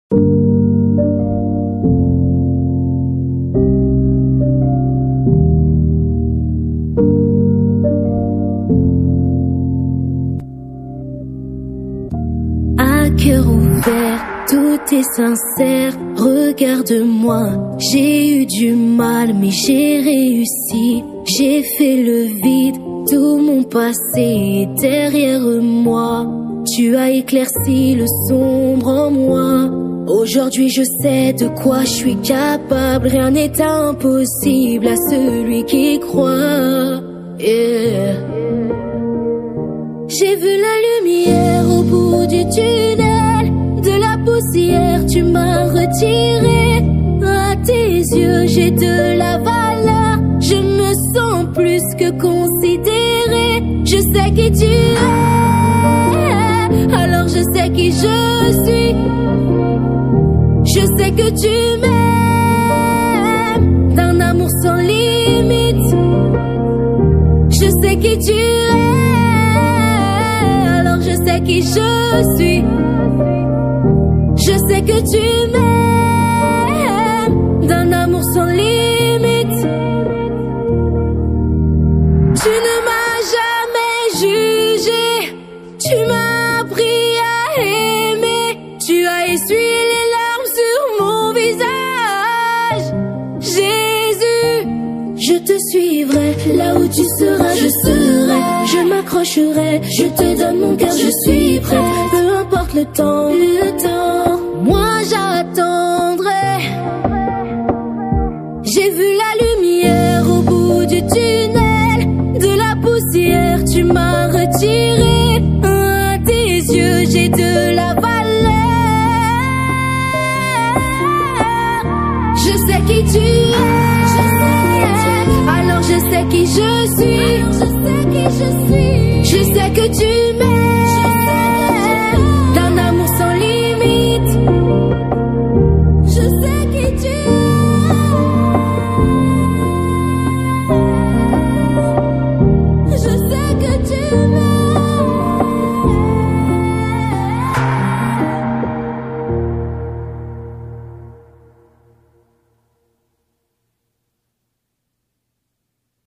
À cœur ouvert, tout est sincère. Regarde-moi, j'ai eu du mal, mais j'ai réussi. J'ai fait le vide, tout mon passé est derrière moi. Tu as éclairci le sombre en moi. Aujourd'hui je sais de quoi je suis capable. Rien n'est impossible à celui qui croit. Yeah. J'ai vu la lumière au bout du tunnel. De la poussière tu m'as retiré. À tes yeux j'ai de la valeur. Je me sens plus que considéré. Je sais qui tu es, alors je sais qui je suis. Je sais que tu m'aimes, d'un amour sans limite. Je sais qui tu es, alors je sais qui je suis. Je sais que tu m'aimes, d'un amour sans limite. Tu ne m'as jamais jugé, tu m'as appris à aimer. Tu as essuyé les larmes sur mon visage. Jésus, je te suivrai, là où tu seras je serai. Je m'accrocherai, je te donne mon cœur, je suis prête. Peu importe le temps, moi j'attendrai. J'ai vu la lumière au bout du tunnel. De la poussière tu m'as retiré. À tes yeux j'ai de la valeur. Je sais qui tu es, alors je sais qui je suis.